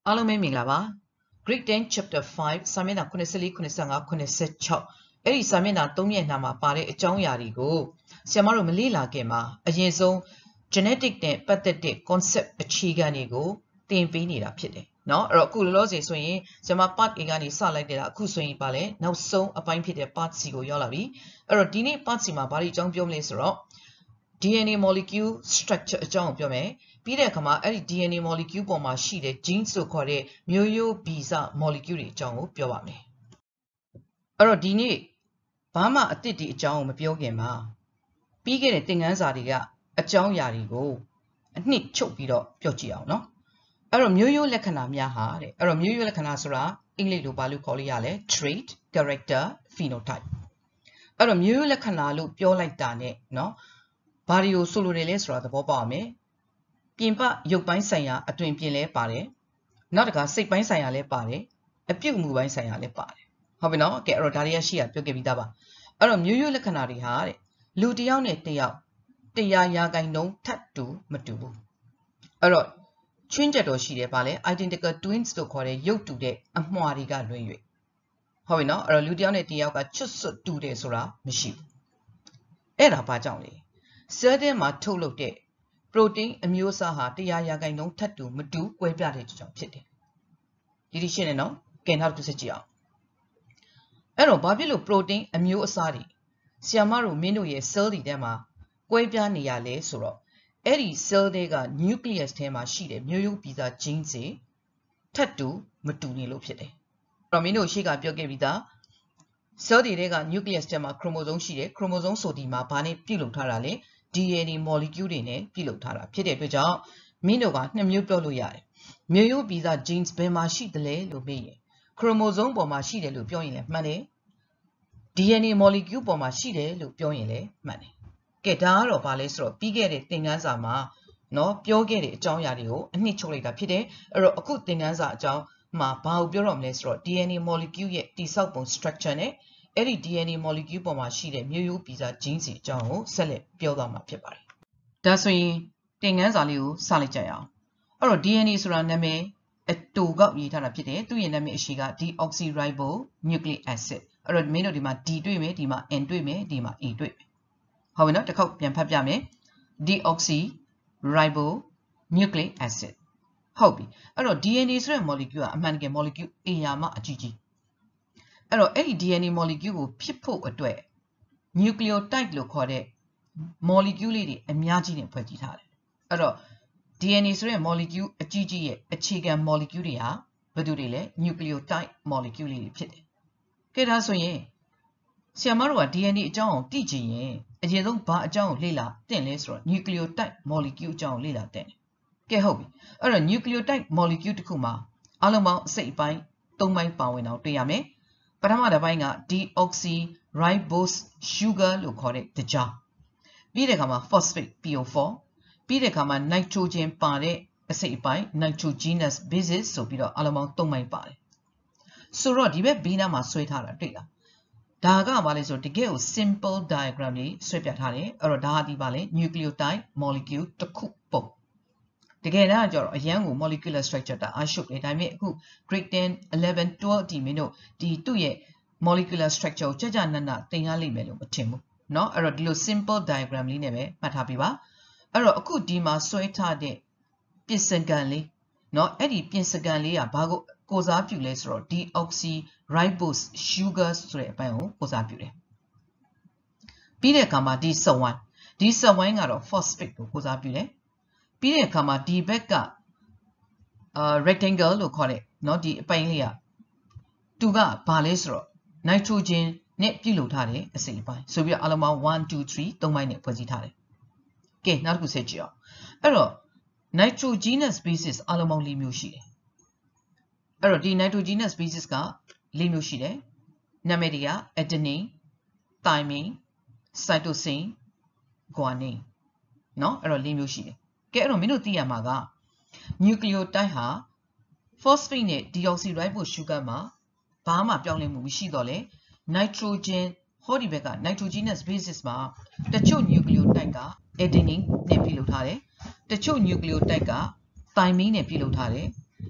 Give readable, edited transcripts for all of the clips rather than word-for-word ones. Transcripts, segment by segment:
အားလုံးပဲမင်္ဂလာပါ Grade 10 Chapter 5စာမျက်နှာ94 95 96အဲ့ဒီစာမျက်နှာ3မျက်နှာမှာပါတဲ့အကြောင်းအရာတွေကိုဆရာမတို့မလေ့လာခင်မှာအရင်ဆုံး genetic နဲ့ပတ်သက်တဲ့ concept အခြေခံတွေကိုသင်ပေးနေတာဖြစ်တယ်เนาะအဲ့တော့အခုလောလောဆယ်ဆိုရင်ဆရာမ part A ကနေစလိုက်တဲ့အခုဆိုရင်ပါလဲနောက်ဆုံးအပိုင်းဖြစ်တဲ့ part C ကိုရောက်လာပြီအဲ့တော့ဒီနေ့ part C မှာဘာတွေအကြောင်းပြောမလဲဆိုတော့ DNA molecule structure အကြောင်းကိုပြောမယ်ပြီးတဲ့အခါမှာအဲ့ဒီ DNA molecule ပေါ်မှာရှိတဲ့ genes လို့ခေါ်တဲ့မျိုးရိုးဗီဇ molecule တွေအကြောင်းကိုပြောပါမယ်အဲ့တော့ဒီနေ့ဘာမှအသစ်ဒီအကြောင်းကိုမပြောခင်မှာပြီးခဲ့တဲ့သင်ခန်းစာတွေကအကြောင်းအရာတွေကိုအနှစ်ချုပ်ပြီးတော့ပြောကြည့်အောင်เนาะအဲ့တော့မျိုးရိုးလက္ခဏာများဟာတဲ့အဲ့တော့မျိုးရိုးလက္ခဏာဆိုတာအင်္ဂလိပ်လိုဘာလို့ခေါ်လို့ရလဲ trait character phenotype အဲ့တော့မျိုးရိုးလက္ခဏာလို့ပြောလိုက်တာ ਨੇ เนาะဘာတွေကိုဆိုလိုတယ်လဲဆိုတာသဘောပေါက်အောင်မယ်ပြင်ပရုပ်ပိုင်းဆိုင်ရာအတွင်ပြင်လဲပါတယ်နောက်တစ်ခါစိတ်ပိုင်းဆိုင်ရာလဲပါတယ်အပြုတ်မှုပိုင်းဆိုင်ရာလဲပါတယ်ဟုတ်ပြီနော်ကဲအဲ့တော့ဒါတွေကရှိရပြောခဲ့ပြီးသားပါအဲ့တော့မျိုးရိုးလက္ခဏာတွေဟာတဲ့လူတစ်ယောက်နဲ့တစ်ယောက်100% ထပ်တူမတူဘူးအဲ့တော့ချွင်းချက်တော့ရှိတယ်ဗာလဲ identical twins လို့ခေါ်တဲ့ရုပ်တူတဲ့အမွှာတွေကလွင်၍ဟုတ်ပြီနော်အဲ့တော့လူတစ်ယောက်နဲ့တစ်ယောက်ကချွတ်စွတ်တူတယ်ဆိုတာမရှိဘူးအဲ့ဒါဘာကြောင့်လဲcell ထဲမှာထုတ်လုပ်တဲ့ protein အမျိုးအစားဟာ100% ထပ်တူမတူကွဲပြားတဲ့ကြောင့်ဖြစ်တယ်ဒီရှင်းနေနော်ကဲနောက်တစ်ခုစစ်ကြည့်အောင်အဲ့တော့ဘာဖြစ်လို့ protein အမျိုးအစားတွေဆရာမတို့မင်းတို့ရဲ့ cell တွေထဲမှာကွဲပြားနေရလဲဆိုတော့အဲ့ဒီ cell တွေက nucleus ထဲမှာရှိတဲ့မျိုးရိုးဗီဇ genes တွေထပ်တူမတူနေလို့ဖြစ်တယ်အဲ့တော့မင်းတို့ရှေ့ကပြောခဲ့ပြီးသား cell တွေက nucleus ထဲမှာ chromosome ရှိတယ် chromosome ဆိုဒီမှာဘာနဲ့ပြုလုပ်ထားတာလဲDNA molecule တွေနဲ့ပြုလုပ်ထားတာဖြစ်တဲ့အတွက်ကြောင့်မင်းတို့ကနှစ်မျိုးပြောလို့ရတယ်မျိုးရိုးဗီဇ genes ဘယ်မှာရှိသလဲလို့မေးရင် chromosome ပေါ်မှာရှိတယ်လို့ပြောရင်လည်းမှန်တယ် DNA molecule ပေါ်မှာရှိတယ်လို့ပြောရင်လည်းမှန်တယ်ကဲဒါကတော့ဘာလဲဆိုတော့ပြီးခဲ့တဲ့သင်ခန်းစာမှာเนาะပြောခဲ့တဲ့အကြောင်းအရာတွေကိုအနှစ်ချုပ်လိုက်တာဖြစ်တယ်အဲ့တော့အခုသင်ခန်းစာအကြောင်းမှာဘာကိုပြောတော့မလဲဆိုတော့ DNA molecule ရဲ့တိဆောက်ပုံ structure နဲ့အဲ့ဒီ DNA molecule ပေါ်မှာရှိတဲ့မျိုးရိုးဗီဇ genes တွေအကြောင်းကိုဆက်လက်ပြောသွားမှာဖြစ်ပါတယ်။ဒါဆိုရင်သင်ခန်းစာလေးကိုစလိုက်ကြရအောင်။အဲ့တော့ DNA ဆိုတာနာမည်အတူကောက်ရေးထားတာဖြစ်တယ်။သူ့ရဲ့နာမည်အရှိက deoxyribonucleic acid အဲ့တော့မင်းတို့ဒီမှာ D တွေ့မယ်ဒီမှာ N တွေ့မယ်ဒီမှာ A တွေ့မယ်။ဟုတ်ပြီနော်တစ်ခေါက်ပြန်ဖတ်ပြမယ်။ deoxyribonucleic acid ဟုတ်ပြီ။အဲ့တော့ DNA ဆိုတဲ့ molecule ကအမှန်တကယ် molecule အရာမှအကြီးကြီးအဲ့တော့အဲ့ဒီ DNA molecule ကိုဖြစ်ဖို့အတွက် nucleotide လို့ခေါ်တဲ့ molecule လေးတွေအများကြီးနဲ့ဖွဲ့စည်းထားတယ်အဲ့တော့ DNA ဆိုတဲ့ molecule အကြီးကြီးရဲ့အခြေခံ molecule တွေဟာဘယ်သူတွေလဲ nucleotide molecule လေးတွေဖြစ်တယ်ကဲဒါဆိုရင်ဆရာမတို့က DNA အကြောင်းကိုသိချင်ရင်အရင်ဆုံးဘာအကြောင်းကိုလေ့လာသင့်လဲဆိုတော့ nucleotide molecule အကြောင်းကိုလေ့လာသင့်တယ်ကဲဟုတ်ပြီအဲ့တော့ nucleotide molecule တစ်ခုမှာအလုံးပေါင်းအစိတ်အပိုင်း၃ပိုင်းပါဝင်အောင်တွေ့ရမယ်ပထမတစ်ပိုင်းက deoxyribose sugar လို့ခေါ်တဲ့တကြားပြီးတဲ့အခါမှာ phosphate PO4 ပြီးတဲ့အခါမှာ nitrogen ပါတဲ့အစိတ်အပိုင်း nitrogenous bases ဆိုပြီးတော့အလုံးပေါင်း၃ပိုင်းပါတယ်ဆိုတော့ဒီဘက်ဘေးနားမှာဆွဲထားတာတွေ့လားဒါကဘာလဲဆိုတော့တကယ်ကို simple diagram လေးဆွဲပြထားတယ်အဲ့တော့ဒါကဒီပါလဲ nucleotide molecule တစ်ခုပုံတကယ်တော့ကျတော့အရန်ကို molecular structure တာအရှုပ်လေဒါပေမဲ့အခု grade 10 11 12ဒီမင်းတို့ဒီသူ့ရဲ့ molecular structure ကိုကြနနသင်ရလိမ့်မယ်လို့မထင်ဘူးเนาะအဲ့တော့ဒီလို simple diagram လေးနဲ့ပဲမှတ်ထားပြပါအဲ့တော့အခုဒီမှာဆွဲထားတဲ့ပြင်စကန်လေးเนาะအဲ့ဒီပြင်စကန်လေးကဘာကိုစားပြုလဲဆိုတော့ deoxyribose sugar ဆိုတဲ့အပိုင်းကိုကိုစားပြုတယ်ပြီးတဲ့အခါမှာဒီစက်ဝိုင်းကတော့ phosphate ကိုကိုစားပြုတယ်ပြီးတဲ့အခါမှာဒီဘက်က rectangle လို့ခေါ်တဲ့เนาะဒီအပိုင်းလေးကသူကဘာလဲဆိုတော့ nitrogen နဲ့ပြုလုပ်ထားတဲ့အစိတ်အပိုင်းဆိုပြီးတော့အလုံးပေါင်း1 2 3 3ပိုင်းနဲ့ဖွဲ့စည်းထားတယ်ကဲနောက်တစ်ခုဆက်ကြည့်အောင်အဲ့တော့ nitrogenous bases အလုံးပေါင်း၄မျိုးရှိတယ်အဲ့တော့ဒီ nitrogenous bases က၄မျိုးရှိတယ်နာမည်တွေက adenine thymine cytosine guanine เนาะအဲ့တော့၄မျိုးရှိတယ်ကဲအဲ့တော့မင်းတို့သိရမှာက nucleotide ဟာ phosphate နဲ့ deoxyribose sugar မှာဘာမှပြောင်းလဲမှုမရှိတော့လေ nitrogen ဟောဒီဘက်က nitrogenous basis မှာတချို့ nucleotide က adenine နဲ့ပြုလုပ်ထားတယ်တချို့ nucleotide က thymine နဲ့ပြုလုပ်ထားတယ်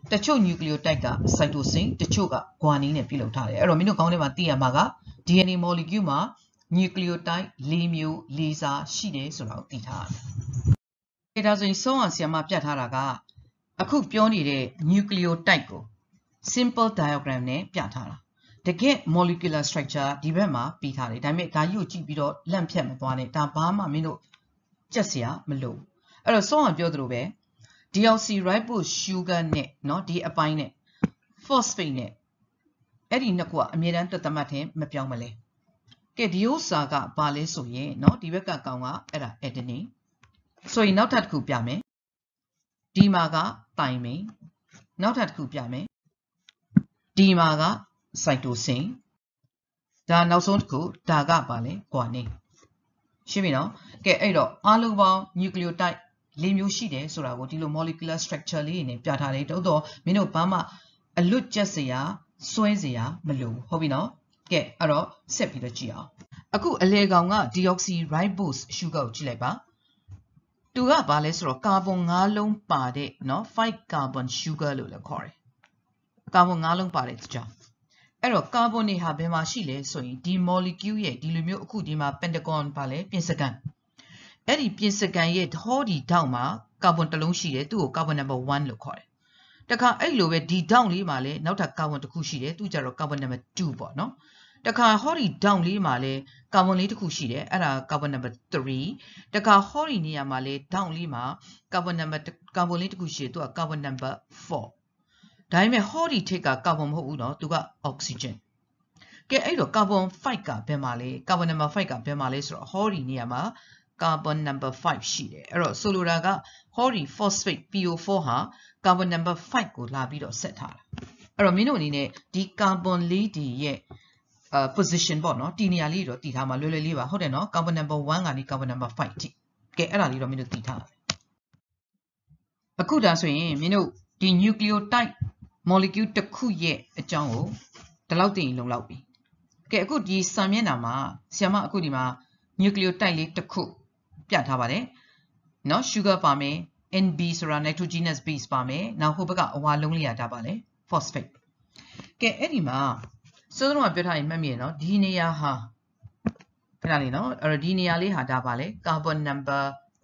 တချို့ nucleotide က cytosine တချို့က guanine နဲ့ပြုလုပ်ထားတယ်အဲ့တော့မင်းတို့ခေါင်းထဲမှာသိရမှာက DNA molecule မှာ nucleotide 4 မျိုး4စားရှိတယ်ဆိုတာကိုသိထားရတယ်ဒါဆိုရင်ဆုံးအောင်ဆရာမပြထားတာကအခုပြောနေတဲ့ nucleotide ကို simple diagram နဲ့ပြထားတာတကယ် molecular structure ဒီဘက်မှာပြီးထားတယ်ဒါပေမဲ့ဒါကြီးကိုကြည့်ပြီးတော့လန့်ဖြတ်မသွားနဲ့ဒါဘာမှမင်းတို့ကြက်စရာမလိုအဲ့တော့ဆုံးအောင်ပြောသလိုပဲ deoxyribose sugar နဲ့เนาะဒီအပိုင်းနဲ့ phosphate နဲ့အဲ့ဒီနှစ်ခုကအမြဲတမ်းတစ်သမတ်ထင်မပြောင်းမလဲကဲဒီဥစ္စာကဘာလဲဆိုရင်เนาะဒီဘက်ကကောင်ကအဲ့ဒါ adenine ဆိုရင်နောက်ထပ်တစ်ခုပြမယ်ဒီမှာက thymine နောက်ထပ်တစ်ခုပြမယ်ဒီမှာက cytosine ဒါနောက်ဆုံးတစ်ခုဒါကပါလဲ guanine ရှင်းပြီနော်ကဲအဲ့တော့အားလုံးပေါင်း nucleotide ၄မျိုးရှိတယ်ဆိုတာကိုဒီလို molecular structure လေးတွေနဲ့ပြထားတယ်တော့မင်းတို့ဘာမှအလွတ်ကျက်စရာစွဲစရာမလိုဟုတ်ပြီနော်ကဲအဲ့တော့ဆက်ပြီးတော့ကြည့်အောင်အခုအလေကောင်က deoxyribose sugar ကိုကြည့်လိုက်ပါသူကဘာလဲဆိုတော့ကာဗွန်5လုံးပါတဲ့เนาะ5 carbon sugar လို့လည်းခေါ်တယ်ကာဗွန်5လုံးပါတဲ့ကြောင့်အဲ့တော့ကာဗွန်တွေဟာဘယ်မှာရှိလဲဆိုရင်ဒီ molecule ရဲ့ဒီလိုမျိုးအခုဒီမှာ pentagon ပါလဲပြင်စကန်အဲ့ဒီပြင်စကန်ရဲ့ဟောဒီထောက်မှာကာဗွန်တစ်လုံးရှိတယ်သူ့ကိုကာဗွန် number 1လို့ခေါ်တယ်တခါအဲ့လိုပဲဒီထောက်လေးမှာလဲနောက်ထပ်ကာဗွန်တစ်ခုရှိတယ်သူကြတော့ကာဗွန် number 2ပေါ့နော်တခါဟောဒီထောက်လေးမှာလဲကာဗွန်လေးတစ်ခုရှိတယ်အဲ့ဒါကာဗွန် number 3တခါဟောဒီနေရာမှာလဲထောက်လေးမှာကာဗွန်လေးတစ်ခုရှိတယ်သူကကာဗွန် number 4ဒါပေမဲ့ဟောဒီထိတ်ကကာဗွန်မဟုတ်ဘူးနော်သူက oxygen ကဲအဲ့တော့ကာဗွန်5ကဘယ်မှာလဲကာဗွန် number 5ကဘယ်မှာလဲဆိုတော့ဟောဒီနေရာမှာcarbon number 5ရှိတယ်အဲ့တော့ဆိုလိုတာက ဟောဒီ phosphate PO4 ဟာ carbon number 5ကိုလာပြီးတော့ဆက်ထားတာအဲ့တော့မင်းတို့အနေနဲ့ဒီ carbon လေးဒီရဲ့position ပေါ့နော်ဒီနေရာလေးတော့တည်ထားမှာလွယ်လွယ်လေးပါဟုတ်တယ်နော် carbon number 1ကနေ carbon number 5ထိကဲအဲ့ဒါလေးတော့မင်းတို့တည်ထားတယ်အခုဒါဆိုရင်မင်းတို့ဒီ nucleotide molecule တစ်ခုရဲ့အကြောင်းကိုဒီလောက်သိရင်လုံလောက်ပြီကဲအခုဒီစာမျက်နှာမှာဆရာမအခုဒီမှာ nucleotide လေးတစ်ခုပြထားပါတယ်เนาะ sugar ပါမယ် NB ဆိုတာ nitrogenous base ပါမယ်နောက်ဟိုဘက်ကအဝါလုံးလေးရတာပါလေ phosphate ကဲအဲ့ဒီမှာစိုးဆုံးကပြောထားရင်မှတ်မိရနော်ဒီနေရာဟာခဏလေးနော်အဲ့တော့ဒီနေရာလေးဟာဒါပါလေ carbon number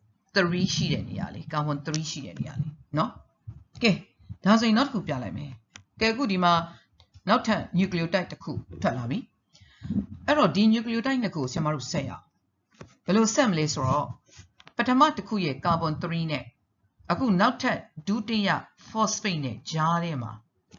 3ရှိတဲ့နေရာလေး carbon 3ရှိတဲ့နေရာလေးနော်ကဲဒါဆိုရင်နောက်တစ်ခုပြလိုက်မယ်ကဲအခုဒီမှာနောက်ထပ် nucleotide တစ်ခုထွက်လာပြီအဲ့တော့ဒီ nucleotide နှစ်ခုကိုဆရာမတို့ဆက်ရအောင်ဘယ်လိုဆက်မလဲဆိုတော့ပထမတစ်ခုရဲ့ carbon 3နဲ့အခုနောက်ထပ်ဒုတိယ phosphate နဲ့ကြားထဲမှာ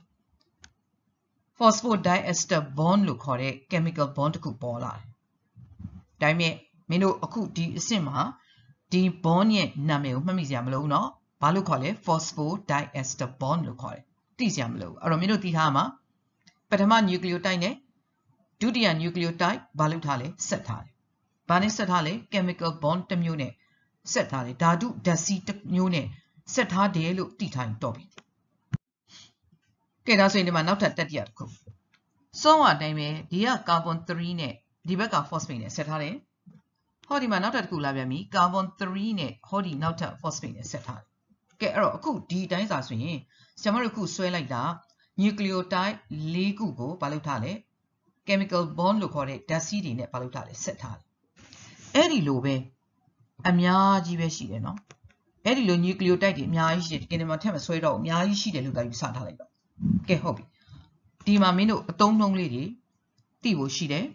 phosphodiester bond လို့ခေါ်တဲ့ chemical bond တစ်ခုပေါ်လာတယ်။ဒါပေမဲ့မင်းတို့အခုဒီအဆင့်မှာဒီ bond ရဲ့နာမည်ကိုမှတ်မိစရာမလိုဘူးเนาะ။ဘာလို့ခေါ်လဲ phosphodiester bond လို့ခေါ်တယ်။သိစရာမလိုဘူး။အဲ့တော့မင်းတို့သိထားမှာပထမ nucleotide နဲ့ဒုတိယ nucleotide ဘာလုပ်ထားလဲဆက်ထားတယ်။ဘာနဲ့ဆက်ထားလဲ chemical bond တစ်မျိုးနဲ့ဆက်ထားတယ်။ဓာတုဓာတ်စီးတစ်မျိုးနဲ့ဆက်ထားတယ်လို့သိထားရင်တော့ပြီ။ကဲဒါဆိုရင်ဒီမှာနောက်ထပ်တတိယတစ်ခုစောင်းအတိုင်းပဲဒီက carbon 3နဲ့ဒီဘက်က phosphate နဲ့ဆက်ထားတယ်ဟောဒီမှာနောက်ထပ်တစ်ခုလာပြန်ပြီ carbon 3နဲ့ဟောဒီနောက်ထပ် phosphate နဲ့ဆက်ထားတယ်ကဲအဲ့တော့အခုဒီအတိုင်းစာဆိုရင်ဆရာမတို့ခုဆွဲလိုက်တာ nucleotide ၄ခုကိုဘာလုပ်ထားလဲ chemical bond လို့ခေါ်တဲ့ဓာတ်စီးတွေနဲ့ဘာလုပ်ထားလဲဆက်ထားတယ်အဲ့ဒီလိုပဲအများကြီးပဲရှိတယ်နော်အဲ့ဒီလို nucleotide တွေအများကြီးရှိတယ်ဒီကနေ့မှထပ်မဆွဲတော့အများကြီးရှိတယ်လို့ဒါယူဆထားလိုက်တော့ကဲဟုတ်ပြီဒီမှာမင်းတို့အသုံးနှုန်းလေးတွေသိဖို့ရှိတယ်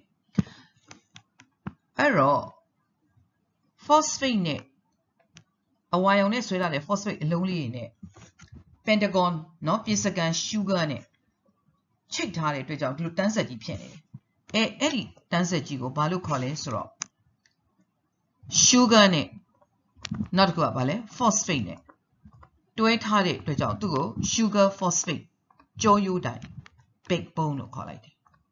အဲ့တော့ phosphate နဲ့အဝါရောင်နဲ့ဆွဲထားတဲ့ phosphate အလုံးလေးတွေနဲ့ pentagon เนาะပြင်စကန် sugar နဲ့ချိတ်ထားတဲ့အတွက်ကြောင့်ဒီလိုတန်းဆက်ကြီးဖြစ်နေတယ်အဲ့ဒီတန်းဆက်ကြီးကိုဘာလို့ခေါ်လဲဆိုတော့ sugar နဲ့နောက်တစ်ခုကဘာလဲ phosphate နဲ့တွဲထားတဲ့အတွက်ကြောင့်သူ့ကို sugar phosphate ကြောရိုးတိုင် backbone လို့ခေါ်လိုက်တယ်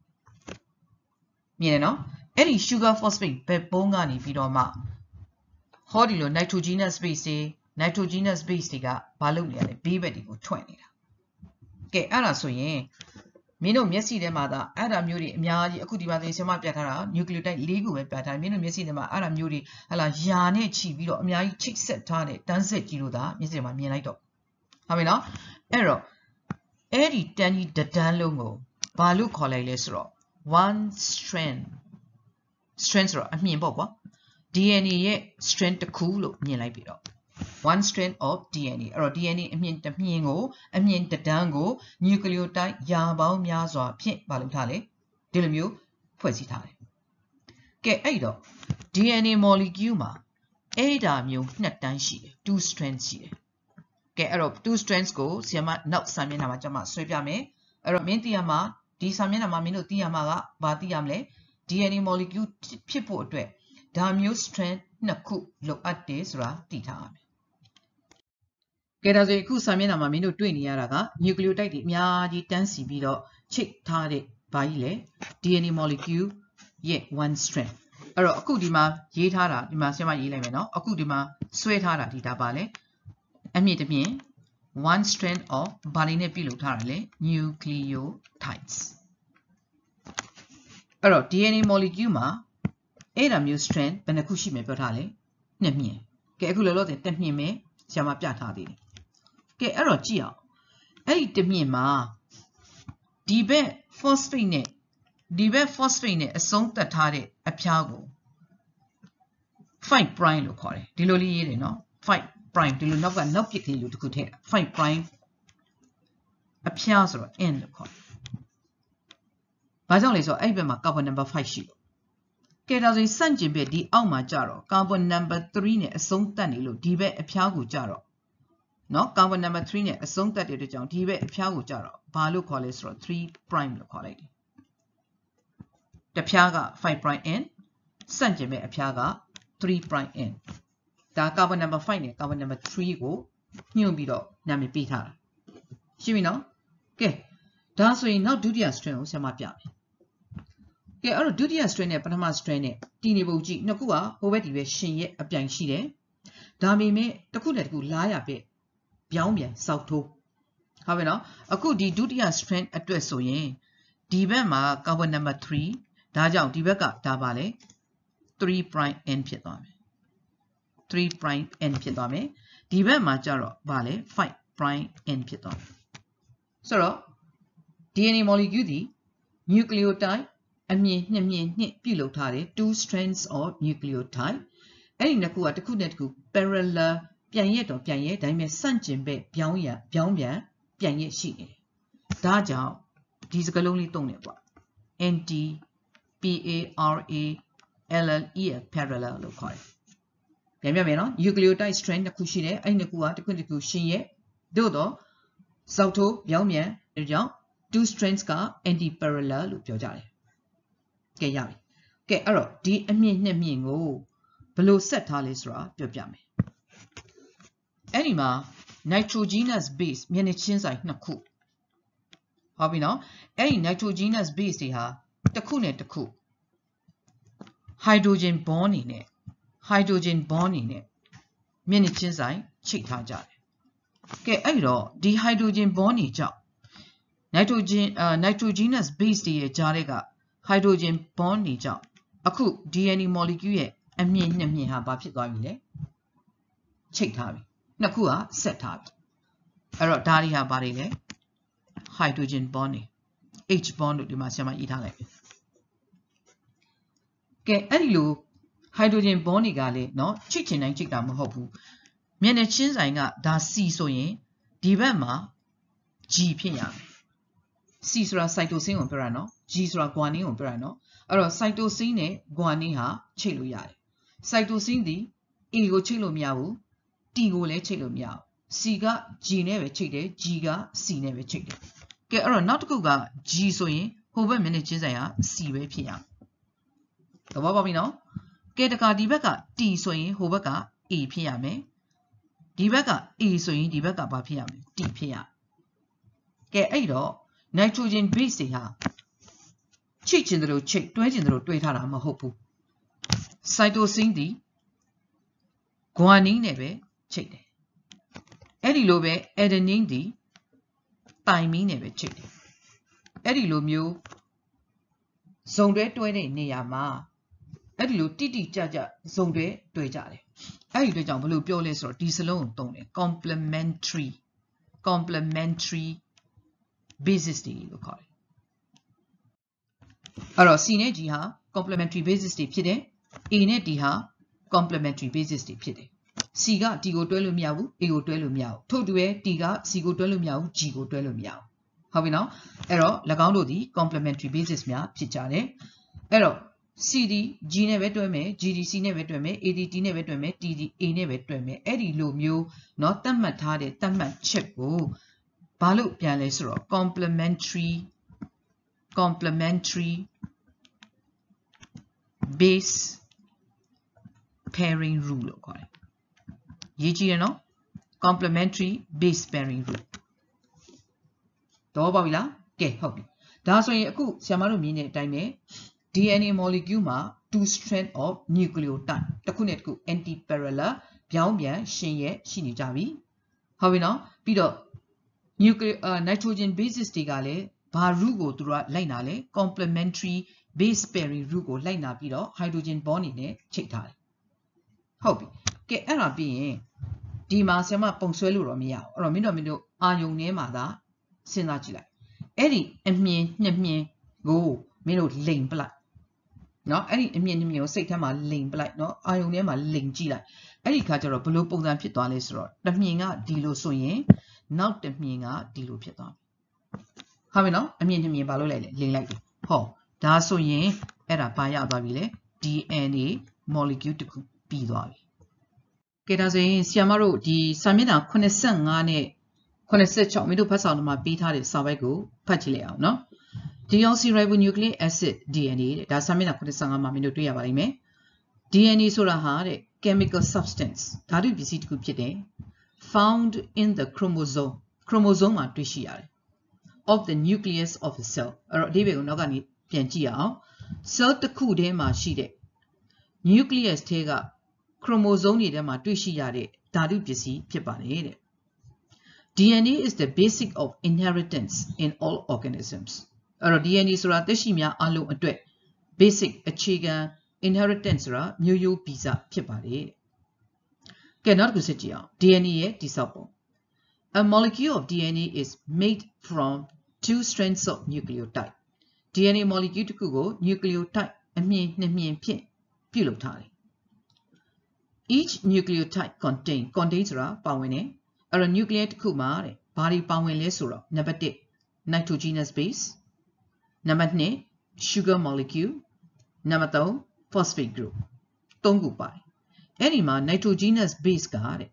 မြင်တယ်နော်အဲ့ဒီ sugar phosphate backbone ကနေပြီးတော့မှဟောဒီလို nitrogenous base တွေ nitrogenous base တွေကဘာလုပ်နေရလဲဘေးဘက်တွေကိုထွက်နေတာကဲအဲ့ဒါဆိုရင်မင်းတို့မျက်စိထဲမှာဒါအဲ့ဒါမျိုးတွေအများကြီးအခုဒီမှာသင်ဆရာမပြထားတာ nucleotide ၄ခုပဲပြထားတယ်မင်းတို့မျက်စိထဲမှာအဲ့ဒါမျိုးတွေဟလာယာနဲ့ခြိပြီးတော့အများကြီးချိတ်ဆက်ထားတဲ့တန်းဆက်ကြီးလို့ဒါမျက်စိထဲမှာမြင်လိုက်တော့ဟုတ်ပြီနော်အဲ့တော့ Eri tani dadanlongo. Balu kolele sro. One strand. Strand sro. Amien bokwa. DNA ye strand kulo mien lai biro. One strand of DNA. Aro DNA amien tamiengo. Amien dadango. Nucleotide yabao myazwa pien balu thale. Dilumyo pwesi thale. Ke aido. DNA molecule ma. Ada myo natan shi de. 2 strands shi de. Ke aro 2 strands ko siyama nak samyena ma jama sway pya me. Aro min tiyama di samyena ma min do tiyama ga ba tiyam le DNA molecule phit pho atwet da myo strand 2 ခုလိုအပ်တယ်ဆိုတာသိထားရမယ်။ကဲဒါဆိုအခုsamyena ma min do တွေ့နေရတာက nucleotide တွေအများကြီးတန်းစီပြီးတော့ချိတ်ထားတဲ့ဘာကြီးလဲ DNA molecule ရဲ့ one strand အဲ့တော့အခုဒီမှာရေးထားတာဒီမှာဆရာမရေးလိုက်မယ်နော်အခုဒီမှာဆွဲထားတာဒီဒါပါလဲအမြင့်တစ်မြင့် one strand of ဘာလေးနဲ့ပြုလုပ်ထားတာလဲ nucleotides အဲ့တော့ DNA molecule မှာအဲ့ဒါမျိုး strand ဘယ်နှခုရှိမယ်ပြောထားလဲနှစ်မြင့်ကဲအခုလောလောဆယ်တစ်မြင့်ပဲဆရာမပြထားသေးတယ်ကဲအဲ့တော့ကြည့်အောင်အဲ့ဒီတစ်မြင့်မှာဒီဘက် phosphate နဲ့ဒီဘက် phosphate နဲ့အဆုံးသတ်ထားတဲ့အဖျားကို 5 prime လို့ခေါ်တယ်ဒီလိုလေးရေးတယ်နော်5 prime ဒီလိုနောက်ကနောက်ပစ်ကလေးလို့တစ်ခုထည့်တာ5 prime အဖျားဆိုတော့ n လို့ခေါ်တယ်ဘာကြောင့်လဲဆိုတော့အဲ့ဒီဘက်မှာ carbon number 5ရှိလို့ကဲဒါဆိုရင်စန့်ကျင်ဘက်ဒီအောက်မှာကြတော့ carbon number 3နဲ့အဆုံးသတ်နေလို့ဒီဘက်အဖျားကိုကြတော့နော် carbon number 3နဲ့အဆုံးသတ်တဲ့အတွက်ကြောင့်ဒီဘက်အဖျားကိုကြတော့ဘာလို့ခေါ်လဲဆိုတော့3 prime လို့ခေါ်လိုက်တယ်တဖျားက5 prime n စန့်ကျင်မဲ့အဖျားက3 prime n ဒါ carbon number 5နဲ့ carbon number 3ကိုညွှန်ပြီးတော့နာမည်ပေးထားတာရှင်းပြီနော်ကဲဒါဆိုရင်နောက်ဒုတိယ strand ကိုဆရာမပြမယ်ကဲအဲ့တော့ဒုတိယ strand နဲ့ပထမ strand နဲ့တည်နေပုံကြည့်နှစ်ခုကဟိုဘက်ဒီဘက်ရှင်ရဲ့အပြိုင်ရှိတယ်ဒါပေမဲ့တစ်ခုနဲ့တစ်ခုလားရပဲပြောင်းပြန်စောက်ထိုးဟုတ်ပြီနော်အခုဒီဒုတိယ strand အတွက်ဆိုရင်ဒီဘက်မှာ carbon number 3ဒါကြောင့်ဒီဘက်ကဒါပါလေ3 prime n ဖြစ်သွားမယ်3 prime n ဖြစ်သွားမယ်ဒီဘက်မှာကျတော့ဗာလေ5 prime n ဖြစ်သွားမယ်ဆိုတော့ DNA molecule ဒီ nucleotide အမြင့်နှစ်မြင့်နှစ်ပြုလုပ်ထားတဲ့2 strands of nucleotide အဲ့ဒီနှစ်ခုကတစ်ခုနဲ့တစ်ခု parallel ပြန်ရက်တော့ပြန်ရက်ဒါပေမဲ့ဆန့်ကျင်ဘက်ပြောင်းပြန်ပြန်ရက်ရှိနေတယ်ဒါကြောင့်ဒီစကားလုံးလေးသုံးတယ်ကွာ anti parallel parallel လို့ခေါ်တယ်ပြန်ပြမယ်နော် nucleotide strand တစ်ခုရှိတယ်အဲ့ဒီနှစ်ခုကတစ်ခုတစ်ခုရှင်ရဲ့သို့တော့စောက်ထိုးပြောင်းပြန်ဒါကြောင့် two strands က anti parallel လို့ပြောကြတယ်ကဲရပြီကဲအဲ့တော့ဒီအမြင့်နှစ်မြင့်ကိုဘယ်လိုဆက်ထားလဲဆိုတာပြောပြမယ်အဲ့ဒီမှာ nitrogenous base မျက်နှာချင်းဆိုင်နှစ်ခုဟုတ်ပြီနော်အဲ့ဒီ nitrogenous base တွေဟာတစ်ခုနဲ့တစ်ခု hydrogen bond နေနဲ့ မျက်နှာချင်းဆိုင်ချိတ်ထားကြတယ်ကဲအဲ့တော့ဒီ hydrogen bond တွေကြောင့် nitrogenous base တွေရဲ့ကြားထဲက hydrogen bond တွေကြောင့်အခု DNA molecule ရဲ့အမြင့်နှစ်မြင့်ဟာဘာဖြစ်သွားပြီလဲချိတ်ထားပြီနှစ်ခုကဆက်ထားပြီအဲ့တော့ဒါတွေဟာဘာတွေလဲ hydrogen bond တွေ H bond လို့ဒီမှာဆရာမရေးထားလိုက်ပြီကဲအဲ့ဒီလို hydrogen bond တွေကလည်းเนาะချိတ်ချင်တိုင်းချိတ်တာမဟုတ်ဘူးမျက်နှာချင်းဆိုင်ကဒါ C ဆိုရင်ဒီဘက်မှာ G ဖြစ်ရမယ် C ဆိုတာ cytosine ကိုပြောတာเนาะ G ဆိုတာ guanine ကိုပြောတာเนาะအဲ့တော့ cytosine နဲ့ guanine ဟာချိတ်လို့ရတယ် cytosine ဒီ A ကိုချိတ်လို့မရဘူး T ကိုလည်းချိတ်လို့မရဘူး C က G နဲ့ပဲချိတ်တယ် G က C နဲ့ပဲချိတ်တယ်ကဲအဲ့တော့နောက်တစ်ခုက G ဆိုရင်ဟိုဘက်မျက်နှာချင်းဆိုင်က C ပဲဖြစ်ရမယ်သဘောပေါက်ပြီနော်ကဲတခါဒီဘက်က T ဆိုရင်ဟိုဘက်က A ဖြစ်ရမယ်ဒီဘက်က A ဆိုရင်ဒီဘက်ကဘာဖြစ်ရမလဲ T ဖြစ်ရကဲအဲ့တော့ nitrogen base တွေဟာချိတ်ချင်တယ်လို့ချိတ်တွဲချင်တယ်လို့တွဲထားတာမဟုတ်ဘူး cytosine ဒီ guanine နဲ့ပဲချိတ်တယ်အဲ့ဒီလိုပဲ adenine ဒီ thymine နဲ့ပဲချိတ်တယ်အဲ့ဒီလိုမျိုးဇုံတွဲတွဲတဲ့နေရာမှာအဲ့ဒီလိုတိတိကျကျဇုံတွဲတွဲကြတယ်အဲ့ဒီအတွက်ကြောင့်ဘယ်လိုပြောလဲဆိုတော့ဒီစလုံးကိုသုံးတယ် complementary basis တွေလို့ခေါ်တယ်အဲ့တော့ C နဲ့ G ဟာ complementary basis တွေဖြစ်တယ် A နဲ့ D ဟာ complementary basis တွေဖြစ်တယ် C က D ကိုတွဲလို့မရဘူး A ကိုတွဲလို့မရဘူးထို့တူပဲ D က C ကိုတွဲလို့မရဘူး G ကိုတွဲလို့မရဘူးဟုတ်ပြီနော်အဲ့တော့၎င်းတို့ဒီ complementary basis များဖြစ်ကြတယ်အဲ့တော့ CD G နဲ့ပဲတွဲမယ် GD C နဲ့ပဲတွဲမယ် AD D နဲ့ပဲတွဲမယ် TD A နဲ့ပဲတွဲမယ်အဲ့ဒီလိုမျိုးเนาะသတ်မှတ်ထားတဲ့သတ်မှတ်ချက်ကိုဘာလို့ပြန်လဲဆိုတော့ complementary base pairing rule လို့ခေါ်တယ်ရေးကြည့်ရနော် complementary base pairing rule တော့ပါပြီလားကဲဟုတ်ပြီဒါဆိုရင်အခုဆရာမတို့မြင်တဲ့အတိုင်းပဲ DNA molecule မှာ two strand of nucleotide တစ်ခုနဲ့တစ်ခု anti-parallel ပြောင်းပြန်ရှင်ရဲ့ရှိနေကြပြီဟုတ်ပြီနော်ပြီးတော့ nitrogen basis တွေကလည်းဘာ root ကိုသူတို့ကလိုက်နာလဲ complementary base pairing root ကိုလိုက်နာပြီးတော့ hydrogen bond နေနဲ့ချိတ်ထားတယ်ဟုတ်ပြီကဲအဲ့ဒါပြီးရင်ဒီမှာဆရာမပုံဆွဲလို့တော့မရဘူးအဲ့တော့မင်းတို့အာယုံထဲမှာသာစဉ်းစားကြည့်လိုက်အဲ့ဒီအမြင်နှစ်မြင်ကိုမင်းတို့လိန်ပလိုက်เนาะအဲ့ဒီအမြင်နှစ်မြင်ကိုစိတ်ထဲမှာလိန်ပလိုက်เนาะအာယုံထဲမှာလိန်ကြည့်လိုက်အဲ့ဒီခါကျတော့ဘယ်လိုပုံစံဖြစ်သွားလဲဆိုတော့တစ်မြင်ကဒီလိုဆိုရင်နောက်တစ်မြင်ကဒီလိုဖြစ်သွားပြီဟုတ်ပြီနော်အမြင်နှစ်မြင်ဘာလို့လဲလိန်လိုက်တယ်ဟောဒါဆိုရင်အဲ့ဒါဘာရသွားပြီလဲ DNA molecule တစ်ခုပြီးသွားပြီကဲဒါဆိုရင်ဆရာမတို့ဒီစာမျက်နှာ85နဲ့86မင်းတို့ဖတ်ဆောင်မှာပေးထားတဲ့စာပိုက်ကိုဖတ်ကြည့်လိုက်အောင်နော် deoxyribonucleic acid DNA တဲ့ဒါစာမျက်နှာ85မှာမင်းတို့တွေ့ရပါလိမ့်မယ် DNA ဆိုတာဟာတဲ့ chemical substance ဓာတုပစ္စည်းတစ်ခုဖြစ်တယ် found in the chromosome မှာတွေ့ရှိရတယ် of the nucleus of a cell အဲ့တော့အဓိပ္ပာယ်ကိုနောက်ကနေပြန်ကြည့်ရအောင် cell တစ်ခုထဲမှာရှိတဲ့ nucleus ထဲက chromosome တွေထဲမှာတွေ့ရှိရတဲ့ဓာတုပစ္စည်းဖြစ်ပါတယ်တဲ့ DNA is the basic of inheritance in all organisms အဲ့တော့ DNA ဆိုတာသက်ရှိများအလုံးအတွက် basic အခြေခံ inheritance ဆိုတာမျိုးရိုးဗီဇဖြစ်ပါတယ်ကဲနောက်တစ်ခုစစ်ကြည့်အောင် DNA ရဲ့တိစောက်ပုံ A molecule of DNA is made from two strands of nucleotide DNA molecule တစ်ခုကို nucleotide အမြင်နှစ်မြင်ဖြင့်ပြုလုပ်ထားတယ် Each nucleotide contain ဆိုတာပါဝင်တယ်အဲ့တော့ nucleus တစ်ခုမှာတဲ့ဘာတွေပါဝင်လဲဆိုတော့နံပါတ်1 nitrogenous base နံပါတ်2 sugar molecule နံပါတ်3 phosphate group 3ခုပါတယ်အဲ့ဒီမှာ nitrogenous base ကတဲ့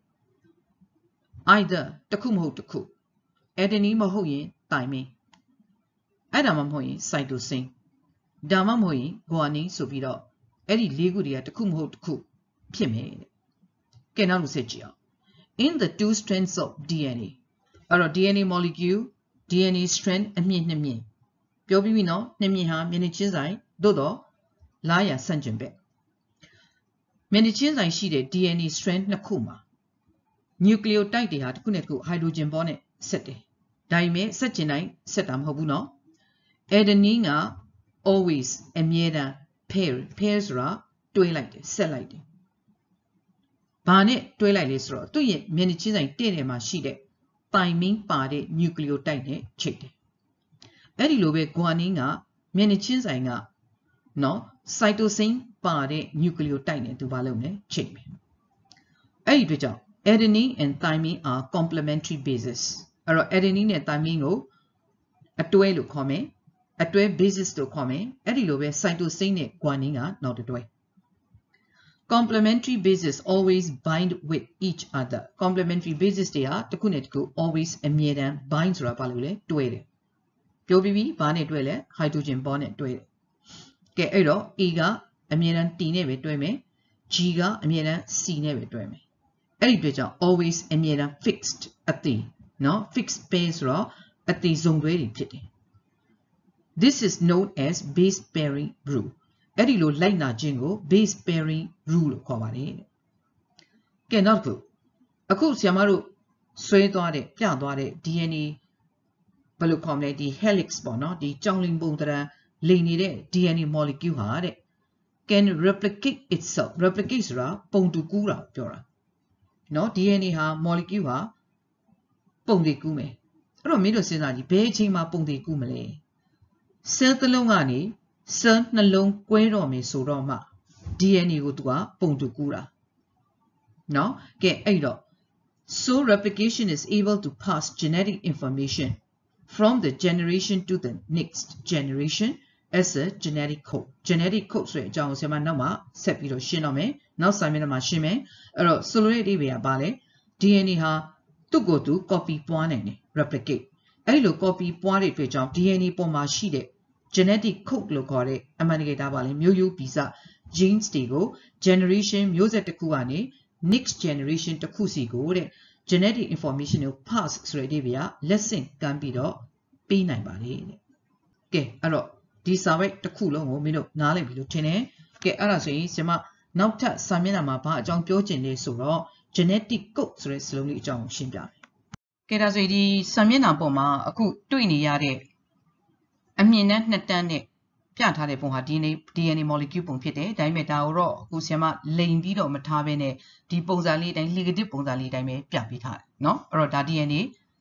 either တစ်ခုမဟုတ်တစ်ခု adenine မဟုတ်ရင် thymine အဲ့ဒါမှမဟုတ်ရင် cytosine ဒါမှမဟုတ်ရင် guanine ဆိုပြီးတော့အဲ့ဒီ၄ခုတွေကတစ်ခုမဟုတ်တစ်ခုဖြစ်မယ်တဲ့ကဲနောက်တစ်ဆက်ကြည့်အောင် in the two strands of DNA အဲ့တော့ DNA molecule DNA strand အမြင့်နှစ်မြင့်ပြောပြီးပြီနော်နှစ်မြင့်ဟာမျက်နှာချင်းဆိုင်သို့တော့လားရဆန့်ကျင်ဘက်မျက်နှာချင်းဆိုင်ရှိတဲ့ DNA strand နှစ်ခုမှာ nucleotide တွေဟာတစ်ခုနဲ့တစ်ခု hydrogen bond နဲ့ဆက်တယ်ဒါပေမဲ့ဆက်ကျင်တိုင်းဆက်တာမဟုတ်ဘူးနော် adenine က always အမြဲတမ်း pair ဆိုတာတွဲလိုက်တယ်ဆက်လိုက်တယ်ဘာနဲ့တွဲလိုက်လဲဆိုတော့သူ့ရဲ့မျက်နှာချင်းဆိုင်တဲ့ထဲမှာရှိတဲ့ thymine ပါတဲ့ nucleotide နဲ့ချိတ်တယ်အဲ့ဒီလိုပဲ guanine ကမျက်နှာချင်းဆိုင်ကနော် cytosine ပါတဲ့ nucleotide နဲ့သူဘာလုပ်လဲချိတ်မယ်အဲ့ဒီအတွက်ကြောင့် adenine and thymine are complementary bases အဲ့တော့ adenine နဲ့ thymine ကိုအတွဲလို့ခေါ်မယ်အတွဲ basis လို့ခေါ်မယ်အဲ့ဒီလိုပဲ cytosine နဲ့ guanine ကနောက်တစ်တွဲ complementary bases always bind with each other complementary bases တွေဟာတစ်ခုနဲ့တစ်ခု always အမြဲတမ်း bind ဆိုတာဘာလို့လဲတွဲတယ်ပြောပြီးပြီဘာနဲ့တွဲလဲ hydrogen bond နဲ့တွဲတယ်ကဲအဲ့တော့ A ကအမြဲတမ်း T နဲ့ပဲတွဲမယ် G ကအမြဲတမ်း C နဲ့ပဲတွဲမယ်အဲ့ဒီအတွက်ကြောင့် always အမြဲတမ်း fixed အသေးနော် fixed pair ဆိုတော့အသေးစုံတွဲတွေဖြစ်တယ် this is known as base pairing rule အဲ့ဒီလိုလိုက်နာခြင်းကို base pairing rule လို့ခေါ်ပါတယ်ကဲနောက်တစ်ခုအခုဆရာမတို့ဆွဲသွားတဲ့ပြသွားတဲ့ DNA ဘယ်လိုခေါ်မလဲဒီ helix ပေါ့နော်ဒီကြောင်လင်ပုံသဏ္ဍာန်လိမ်နေတဲ့ DNA molecule ဟာတဲ့ can replicate itself replicate ဆိုတာပုံတူကူးတာပြောတာနော် DNA ဟာ molecule ဟာပုံတူကူးမယ်အဲ့တော့မင်းတို့စဉ်းစားကြည့်ဘယ်အချိန်မှာပုံသေးကူးမလဲ cell တစ်လုံးကနေ cell နှလုံးကွဲတော့မယ်ဆိုတော့မှ DNA ကိုသူကပုံတူကူးတာနော်ကဲအဲ့တော့ so replication is able to pass genetic information from the generation to the next generation as a genetic code ဆိုတဲ့အကြောင်းကိုဆရာမနောက်မှာဆက်ပြီးတော့ရှင်းတော့မယ်နောက်စာမျက်နှာမှာရှင်းမယ်အဲ့တော့ဆိုလိုတဲ့အဓိပ္ပာယ်ကဘာလဲ DNA ဟာသူ့ကိုယ်သူ copy ပွားနိုင်တယ် replicate အဲ့လို copy ပွားတဲ့အတွက်ကြောင့် DNA ပေါ်မှာရှိတဲ့ genetic code လို့ခေါ်တဲ့အမှန်တကယ်ဒါပါလဲမျိုးရိုးဗီဇ genes တွေကို generation မျိုးဆက်တစ်ခုကနေ next generation တစ်ခုစီကိုတဲ့ genetic information ကို pass ဆိုတဲ့အဓိပ္ပာယ်ကလက်ဆင့်ကမ်းပြီးတော့ပေးနိုင်ပါတယ်တဲ့ကဲအဲ့တော့ဒီစာပိုက်တစ်ခုလုံးကိုမင်းတို့နားလည်ပြီလို့ထင်တယ်ကဲအဲ့ဒါဆိုရင်ကျွန်မနောက်ထပ်စာမျက်နှာမှာဘာအကြောင်းပြောချင်လဲဆိုတော့ genetic code ဆိုတဲ့စလုံးလေးအကြောင်းကိုရှင်းပြမယ်ကဲဒါဆိုရင်ဒီစာမျက်နှာပေါ်မှာအခုတွေ့နေရတဲ့အမြင်နဲ့နှစ်တန်းနဲ့ပြထားတဲ့ပုံဟာ DNA molecule ပုံဖြစ်တယ်ဒါပေမဲ့ဒါကိုတော့အခုဆရာမလိန်ပြီးတော့မထားဘဲနဲ့ဒီပုံစံလေးအတိုင်း ligative ပုံစံလေးအတိုင်းပဲပြပေးထားတယ်เนาะအဲ့တော့ဒါ DNA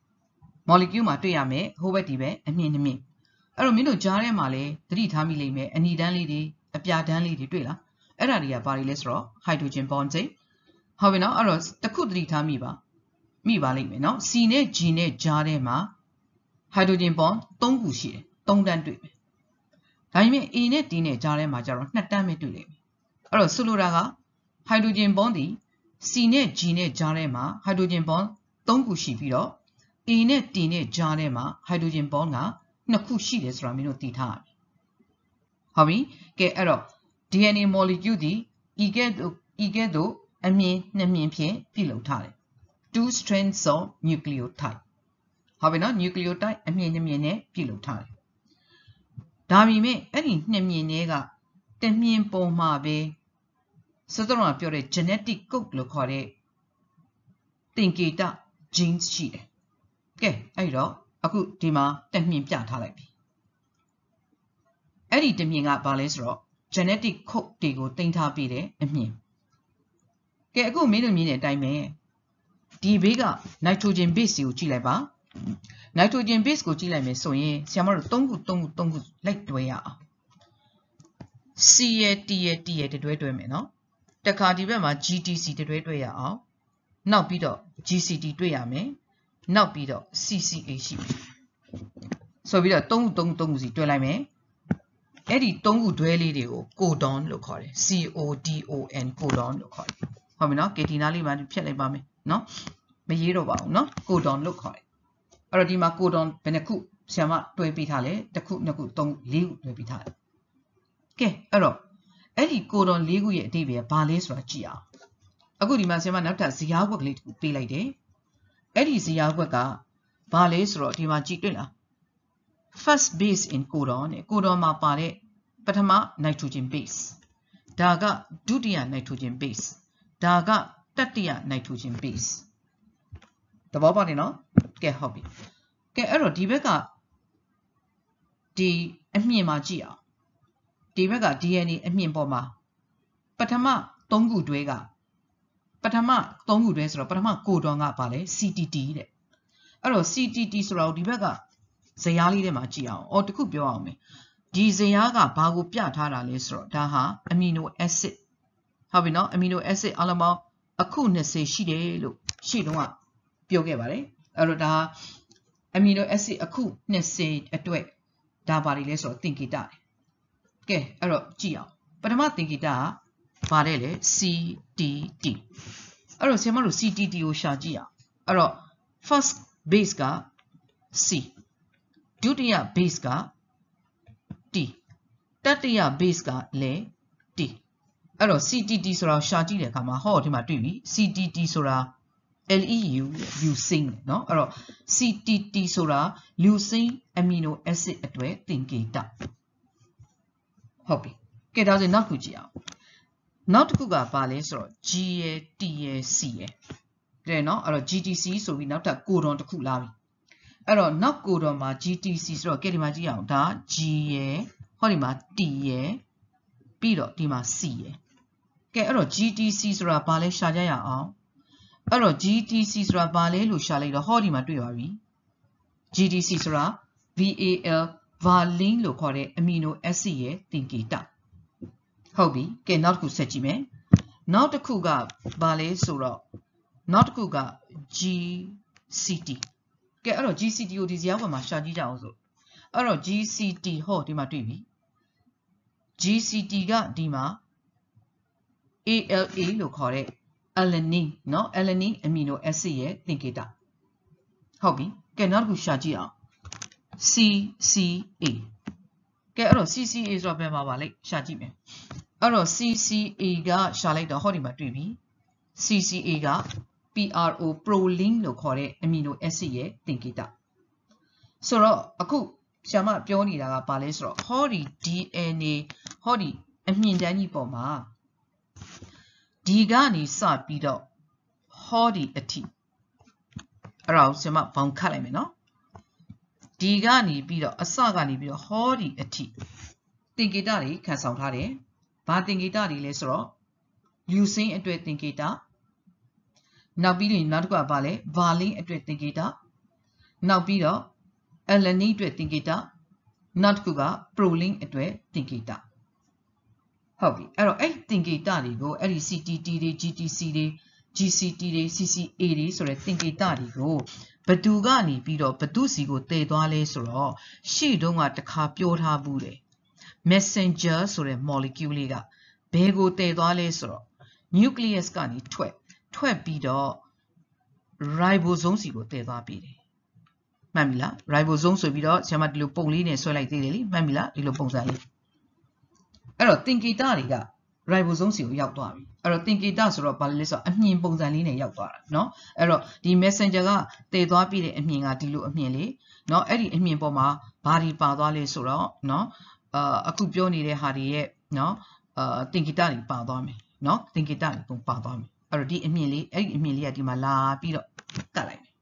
molecule မှာတွေ့ရမယ်ဟိုဘက်ဒီဘက်အမြင်နှမြင်အဲ့တော့မင်းတို့ကြားထဲမှာလဲသတိထားမိလိမ့်မယ်အနီတန်းလေးတွေအပြာတန်းလေးတွေတွေ့လားအဲ့ဒါတွေကဘာတွေလဲဆိုတော့ hydrogen bond စိဟုတ်ပြီနော်အဲ့တော့တစ်ခုသတိထားမိပါလိမ့်မယ်နော် C နဲ့ G နဲ့ကြားထဲမှာ hydrogen bond 3ခုရှိတယ်3တန်းတွေ့မယ်ဒါပေမဲ့ A နဲ့ D နဲ့ကြားထဲမှာကျတော့2တန်းပဲတွေ့လိမ့်မယ်အဲ့တော့ဆိုလိုတာက hydrogen bond ဒီ C နဲ့ G နဲ့ကြားထဲမှာ hydrogen bond 3ခုရှိပြီးတော့ A နဲ့ D နဲ့ကြားထဲမှာ hydrogen bond က2ခုရှိတယ်ဆိုတာမင်းတို့သိထားရမယ်ဟုတ်ပြီကဲအဲ့တော့ DNA molecule ဒီ E ကဲ့သို့အမြင်နှစ်မြင်ဖြင့်ပြုလုပ်ထားတယ် two strands of nucleotide ဟုတ်ပြီနော် nucleotide အမြင်နှစ်မြင်နဲ့ပြုလုပ်ထားတယ်ဒါပေမဲ့အဲ့ဒီနှစ်မြင်တွေကတမြင်ပေါ်မှာပဲစောစောကပြောတဲ့ genetic code လို့ခေါ်တဲ့သင်္ကေတ genes ရှိတယ်ကဲအဲ့တော့အခုဒီမှာတမြင်ပြထားလိုက်ပြီအဲ့ဒီတမြင်ကဘာလဲဆိုတော့ genetic code တွေကိုတင်ထားပေးတဲ့အမြင်ကဲအခုမင်းတို့မြင်တဲ့အတိုင်းပဲဒီဘေးက nitrogen base ကိုကြည့်လိုက်ပါ nitrogen base ကိုကြည့်လိုက်မယ်ဆိုရင်ဆရာမတို့3ခုလိုက်တွဲရအောင် C ရယ် T ရယ် T ရယ်တွဲမယ်နော်တခါဒီဘက်မှာ GTC တွဲရအောင်နောက်ပြီးတော့ GCT တွေ့ရမယ်နောက်ပြီးတော့ CCA ရှိမယ်ဆိုပြီးတော့3ခုစီတွဲလိုက်မယ်အဲ့ဒီ3ခုတွဲလေးတွေကို codon လို့ခေါ်တယ် CODON codon လို့ခေါ်တယ်ဟုတ်ပြီနော် KT နားလေးပါဖြတ်လိုက်ပါမယ်နော်မရေးတော့ပါဘူးနော် codon လို့ခေါ်တယ်အဲ့တော့ဒီမှာ codon ဘယ်နှခုဆရာမတွဲပေးထားလဲတစ်ခုနှစ်ခုသုံးလေးခုတွဲပေးထားတယ်ကဲအဲ့တော့အဲ့ဒီ codon ၄ခုရဲ့အဓိပ္ပာယ်ဘာလဲဆိုတာကြည့်အောင်အခုဒီမှာဆရာမနောက်ထပ်ဇယားဘွက်ကလေးတစ်ခုပေးလိုက်တယ်အဲ့ဒီဇယားဘွက်ကဘာလဲဆိုတော့ဒီမှာကြည့်တွေ့လား first base in codon နဲ့ codon မှာပါတဲ့ပထမ nitrogen base ဒါကဒုတိယ nitrogen base ဒါကတတိယ nitrogen base သဘောပေါက်တယ်နော်ကဲဟုတ်ပြီကဲအဲ့တော့ဒီဘက်ကဒီအမြင်မှာကြည့်အောင်ဒီဘက်က DNA အမြင်ပေါ်မှာပထမ3ခုတွဲကပထမ3ခုတွဲဆိုတော့ပထမ codon ကပါလဲ CTT တဲ့အဲ့တော့ CTT ဆိုတော့ဒီဘက်ကဇယားလေးထဲမှာကြည့်အောင်အော်တခုပြောအောင်မယ်ဒီဇယားကဘာကိုပြထားတာလဲဆိုတော့ဒါဟာ amino acid ဟုတ်ပြီနော် amino acid အလုံးပေါင်းအခု20ရှိတယ်လို့ရှေ့တုန်းကပြောခဲ့ပါတယ်အဲ့တော့ဒါ amino acid အခု20အတွက်ဒါပါလိလဲဆိုတော့သင်္ကေတတယ်ကဲအဲ့တော့ကြည့်အောင်ပထမသင်္ကေတကဘာလဲလဲ CTT အဲ့တော့ဆရာမတို့ CTT ကိုရှာကြည့်အောင်အဲ့တော့ first base က C ဒုတိယ base က T တတိယ base ကလည်း T အဲ့တော့ CTT ဆိုတာရှာကြည့်တဲ့အခါမှာဟောဒီမှာတွေ့ပြီ CTT ဆိုတာ LEU leucine เนาะအဲ့တော့ CTT ဆိုတာ leucine amino acid အတွက်သင်္ကေတဟုတ်ပြီကဲဒါဆိုနောက်ခုကြည့်အောင်နောက်တစ်ခုကဘာလဲဆိုတော့ G ရယ် T ရယ် C ရယ်တဲ့เนาะအဲ့တော့ GTC ဆိုပြီးနောက်ထပ် codon တစ်ခုလာပြီအဲ့တော့နောက် codon မှာ GTC ဆိုတော့ကဲဒီမှာကြည့်အောင်ဒါ G ရယ်ဟောဒီမှာ T ရယ်ပြီးတော့ဒီမှာ C ရယ်ကဲအဲ့တော့ GTC ဆိုတာဘာလဲရှာကြရအောင်အဲ့တော့ GTC ဆိုတာဘာလဲလို့ရှာလိုက်တော့ဟောဒီမှာတွေ့ပါပြီ GDC ဆိုတာ VAL valine လို့ခေါ်တဲ့ amino acid ရဲ့သင်္ကေတဟုတ်ပြီကဲနောက်တစ်ခုဆက်ကြည့်မယ်နောက်တစ်ခုကဘာလဲဆိုတော့နောက်တစ်ခုက GCT ကဲအဲ့တော့ GCT ကိုဒီဇာတ်ဘက်မှာရှာကြည့်ကြအောင်ဆိုအဲ့တော့ GCT ဟောဒီမှာတွေ့ပြီ GCT ကဒီမှာ ALA လို့ခေါ်တဲ့ alanine เนาะ alanine amino acid ရဲ့သင်္ကေတဟုတ်ပြီကဲနောက်တစ်ခုရှာကြည့်အောင် CCA ကဲအဲ့တော့ CCA ဆိုတာဘယ်မှာပါလဲရှာကြည့်မယ်အဲ့တော့ CCA ကရှာလိုက်တော့ဟောဒီမှာတွေ့ပြီ CCA က PRO proline လို့ခေါ်တဲ့ amino acid ရဲ့သင်္ကေတဆိုတော့အခုဆရာမပြောနေတာကဘာလဲဆိုတော့ဟောဒီ DNA ဟောဒီအမြင့်တန်းကြီးပေါ်မှာဒီကနေစပြီးတော့ဟောဒီအထိအဲ့ဒါကိုဆရာမဘောင်ခတ်လိုက်မယ်နော်ဒီကနေပြီးတော့အစကနေပြီးတော့ဟောဒီအထိသင်္ကေတတွေခန့်ဆောင်ထားတယ်ဘာသင်္ကေတတွေလဲဆိုတော့ leucine အတွက်သင်္ကေတနောက်ပြီးရင်နောက်တစ်ခုကဘာလဲ valine အတွက်သင်္ကေတနောက်ပြီးတော့ alanine အတွက်သင်္ကေတနောက်တစ်ခုက proline အတွက်သင်္ကေတဟုတ်ပြီအဲ့တော့အဲ့သင်္ကေတတွေကိုအဲ့ဒီ CTT တွေ GTC တွေ GCT တွေ CCA တွေဆိုတဲ့သင်္ကေတတွေကိုဘသူကနေပြီးတော့ဘသူစီကိုတည်သွားလဲဆိုတော့ရှေ့တုန်းကတခါပြောထားဘူးတယ် messenger ဆိုတဲ့ molecule လေးကဘယ်ကိုတည်သွားလဲဆိုတော့ nucleus ကနေထွက်ပြီးတော့ ribosome စီကိုတည်သွားပြီတယ်မှတ်ပြီလား ribosome ဆိုပြီးတော့ဆရာမဒီလိုပုံလေးနဲ့ဆွဲလိုက်သေးတယ်လေမှတ်ပြီလားဒီလိုပုံစံလေးအဲ့တော့သင်္ကေတတွေက ribosome စီကိုရောက်သွားပြီအဲ့တော့သင်္ကေတဆိုတော့ဘာလဲဆိုတော့အမြင်ပုံစံလေးနဲ့ရောက်သွားတာเนาะအဲ့တော့ဒီ messenger ကတည်သွားပြီးတဲ့အမြင်ကဒီလိုအမြင်လေးเนาะအဲ့ဒီအမြင်ပေါ်မှာဘာတွေပါသွားလဲဆိုတော့เนาะအခုပြောနေတဲ့ဟာတွေရဲ့เนาะသင်္ကေတတွေပါသွားမယ်เนาะသင်္ကေတတွေပုံပါသွားမယ်အဲ့တော့ဒီအမြင်လေးအဲ့ဒီအမြင်လေးကဒီမှာလာပြီးတော့ကတ်လိုက်မယ်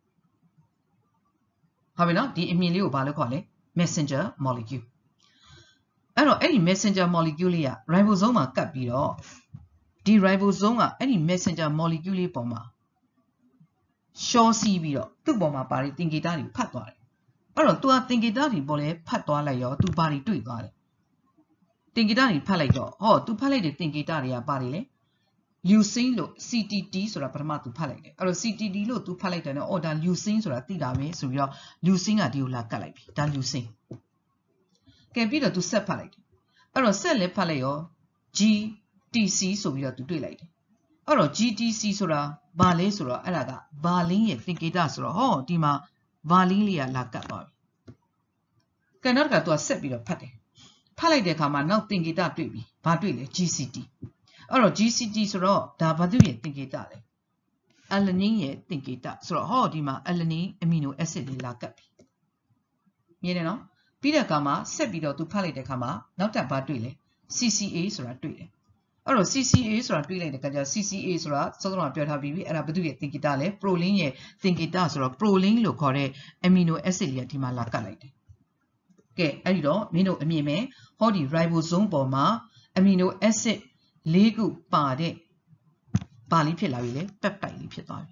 ဟုတ်ပြီเนาะဒီအမြင်လေးကိုဘာလို့ခေါ်လဲ messenger molecule အဲ့တော့အဲ့ဒီ messenger molecule လေးက ribosome မှာကတ်ပြီးတော့ဒီ ribosome ကအဲ့ဒီ messenger molecule လေးပေါ်မှာရှော့စီးပြီးတော့သူ့ပေါ်မှာပါတဲ့သင်္ကေတတွေဖတ်သွားတယ်အဲ့တော့ तू ကသင်္ကေတတွေပေါ်လဲဖတ်သွားလိုက်ရော तू ဘာတွေတွေ့သွားတယ်သင်္ကေတတွေဖတ်လိုက်တော့ဟော तू ဖတ်လိုက်တဲ့သင်္ကေတတွေကဘာတွေလဲ leucine လို့ CTT ဆိုတာပထမ तू ဖတ်လိုက်တယ်အဲ့တော့ CTT လို့ तू ဖတ်လိုက်တယ်နော်အော်ဒါ leucine ဆိုတာသိတာပဲဆိုပြီးတော့ leucine ကဒီကိုလာကတ်လိုက်ပြီဒါ leucine ကဲပြီးတော့ तू ဆက်ဖတ်လိုက်တယ်အဲ့တော့ဆက်လဲဖတ်လိုက်ရော GTC ဆိုပြီးတော့ तू တွေ့လိုက်တယ်အဲ့တော့ GTC ဆိုတာဘာလဲဆိုတော့အဲ့ဒါက valine ရဲ့သင်္ကေတဆိုတော့ဟောဒီမှာ valine လေးကလာကတ်သွားပြီကဲနောက်က तू ဆက်ပြီးတော့ဖတ်တယ်ဖတ်လိုက်တဲ့အခါမှာနောက်သင်္ကေတတွေ့ပြီဘာတွေ့လဲ GCT အဲ့တော့ GCT ဆိုတော့ဒါဘာသူ့ရဲ့သင်္ကေတလဲ alanine ရဲ့သင်္ကေတဆိုတော့ဟောဒီမှာ alanine amino acid လေးလာကတ်ပြီမြင်တယ်နော်ပြီးတဲ့အခါမှာဆက်ပြီးတော့ तू ဖတ်လိုက်တဲ့အခါမှာနောက်ထပ်ဘာတွေ့လဲ CCA ဆိုတာတွေ့တယ်အဲ့တော့ CCA ဆိုတာတွေ့လိုက်တဲ့အခါကျ CCA ဆိုတာစောစောကပြောထားပြီးပြီအဲ့ဒါဘာသူ့ရဲ့သင်္ကေတလဲ proline ရဲ့သင်္ကေတဆိုတော့ proline လို့ခေါ်တဲ့ amino acid လေးကဒီမှာလာကတ်လိုက်တယ်ကဲအဲ့ဒီတော့မင်းတို့အမြင်မဲ့ဟောဒီ ribosome ပေါ်မှာ amino acid ၄ခုပါတဲ့ဘာလေးဖြစ်လာပြီလဲ peptide လေးဖြစ်သွားပြီ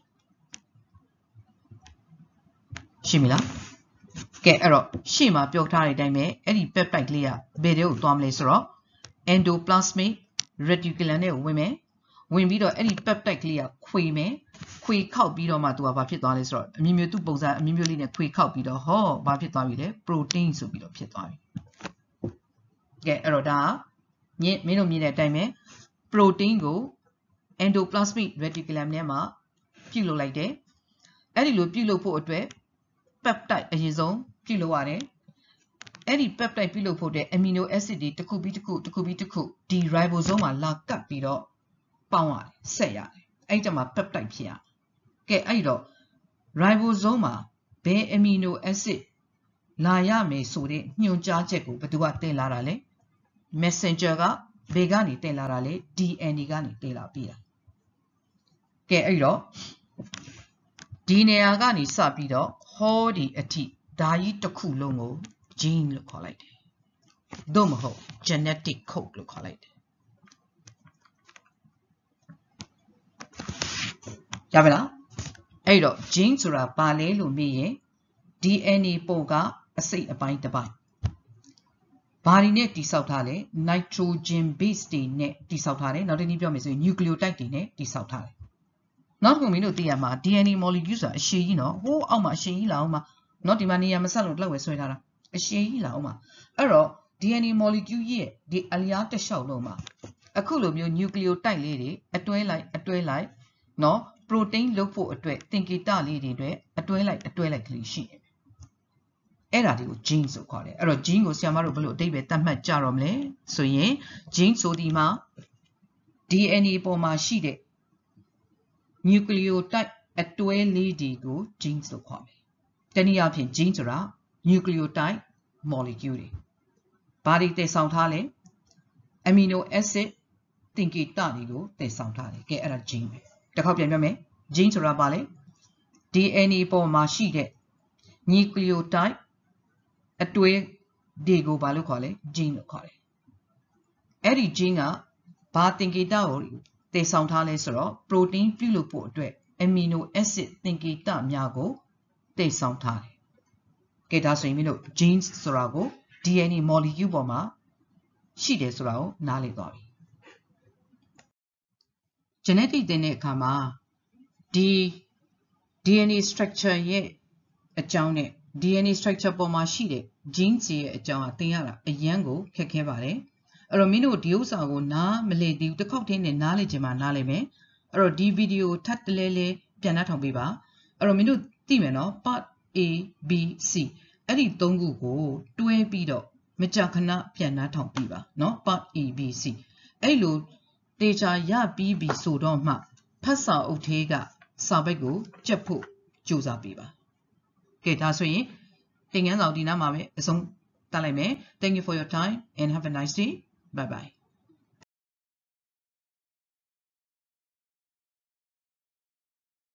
ရှင်းပြီလားကဲအဲ့တော့ရှေ့မှာပြောထားတဲ့အတိုင်းပဲအဲ့ဒီ peptide လေးကဘယ်တွေကိုသွားမလဲဆိုတော့ endoplasmic reticulum နဲ့ဝင်မယ်ဝင်ပြီးတော့အဲ့ဒီ peptide လေးကခွေမယ်ခွေခောက်ပြီးတော့မှသူကဘာဖြစ်သွားလဲဆိုတော့အမျိုးမျိုးသူ့ပုံစံအမျိုးမျိုးလေးနဲ့ခွေခောက်ပြီးတော့ဟောဘာဖြစ်သွားပြီလဲ protein ဆိုပြီးတော့ဖြစ်သွားပြီကဲအဲ့တော့ဒါမင်းတို့မြင်တဲ့အတိုင်းပဲ protein ကို endoplasmic reticulum ထဲမှာပြုတ်လုပ်လိုက်တယ်အဲ့ဒီလိုပြုတ်လုပ်ဖို့အတွက် peptide အရင်ဆုံးပြုတ်လုပ်ရတယ်အဲ့ဒီ peptide ပြုတ်လုပ်ဖို့တဲ့ amino acid တွေတစ်ခုပြီးတစ်ခုဒီ ribosome မှာလာကပ်ပြီးတော့ပေါင်းရတယ်ဆက်ရတယ်အဲ့ဒီမှာ peptide ဖြစ်ရကဲအဲ့တော့ ribosome မှာဘယ် amino acid လာရမယ်ဆိုတဲ့ညွှန်ကြားချက်ကိုဘယ်သူကတင်လာတာလဲ messenger ကဘယ်ကနေတင်လာတာလဲ DNA ကနေတင်လာပြီးတာကဲအဲ့တော့ဒီနေရာကနေစပြီးတော့ဟောဒီအထိဓာကြီးတစ်ခုလုံးကို gene လို့ခေါ်လိုက်တယ်သို့မဟုတ် genetic code လို့ခေါ်လိုက်တယ်ရပါလားအဲ့တော့ gene ဆိုတာဘာလဲလို့မေးရင် DNA ပေါ်ကအစိတ်အပိုင်းတစ်ပိုင်းဘာတွေနဲ့တိဆောက်ထားလဲ nitrogen base တွေနဲ့တိဆောက်ထားတယ်နောက်တစ်နည်းပြောမယ်ဆိုရင် nucleotide တွေနဲ့တိဆောက်ထားတယ်နောက်တစ်ခုမင်းတို့သိရမှာ DNA molecule ဆိုတာအရှည်ကြီးနော်ဟိုးအောက်မှာအရှည်ကြီးလာအောင်မှာနော်ဒီမှာနေရာမဆက်လို့လောက်ဝယ်ဆွဲထားတာအရှည်ကြီးလာအောင်မှာအဲ့တော့ DNA molecule ရဲ့ဒီအလျားတစ်လျှောက်လုံးမှာအခုလိုမျိုး nucleotide လေးတွေအတွဲလိုက်နော် protein လုပ်ဖို့အတွက်သင်္ကေတလေးတွေအတွက်အတွဲလိုက်ကလေးရှိတယ်အဲ့ဒါတွေကို gene ဆိုခေါ်တယ်အဲ့တော့ gene ကိုဆရာမတို့ဘယ်လိုအဓိပ္ပာယ်သတ်မှတ်ကြတော့မလဲဆိုရင် gene ဆိုဒီမှာ DNA ပေါ်မှာရှိတဲ့ nucleotide အတွဲလေးတွေကို gene ဆိုခေါ်မယ်တနည်းအားဖြင့် gene ဆိုတာ nucleotide molecule တွေဘာတွေတည်ဆောင်ထားလဲ amino acid သင်္ကေတတွေကိုတည်ဆောင်ထားတယ်ကဲအဲ့ဒါ gene ပဲတစ်ခေါက်ပြန်ပြောမယ် gene ဆိုတာဘာလဲ DNA ပေါ်မှာရှိတဲ့ nucleotide အတွဲတွေကိုဘာလို့ခေါ်လဲ gene လို့ခေါ်တယ်အဲ့ဒီ gene ကဘာသင်္ကေတကိုတည်ဆောင်ထားလဲဆိုတော့ protein ပြုလုပ်ဖို့အတွက် amino acid သင်္ကေတများကိုတည်ဆောင်ထားတယ်ကဲဒါဆိုရင်မင်းတို့ genes ဆိုတာကို DNA molecule ပေါ်မှာရှိတယ်ဆိုတာကိုနားလည်သွားပြီ genetic သင်တဲ့အခါမှာဒီ DNA structure ရဲ့အကြောင်းနဲ့ DNA structure ပေါ်မှာရှိတဲ့ genes ရဲ့အကြောင်းကသင်ရတာအရန်ကိုခက်ခဲပါတယ်အဲ့တော့မင်းတို့ဒီဥစ္စာကိုနားမလည်သေးဘူးတစ်ခေါက်တည်းနဲ့နားလည်ချင်မှနားလည်မယ်အဲ့တော့ဒီဗီဒီယိုထပ်တလဲလဲပြန်နှားထောင်ပေးပါအဲ့တော့မင်းတို့သိမယ်နော် part A B C အဲ့ဒီ၃ခုကိုတွဲပြီးတော့မကြာခဏပြန်နှားထောင်ပြပါနော် part A B C အဲ့လိုတေချာရပြီးပြီဆိုတော့မှဖတ်စာအုပ်သေးကစာပိုက်ကိုကြက်ဖို့ကြိုးစားပေးပါကဲဒါဆိုရင်သင်ခန်းစာဒီနားမှာပဲအဆုံးသတ်လိုက်မယ် Thank you for your time and have a nice day bye bye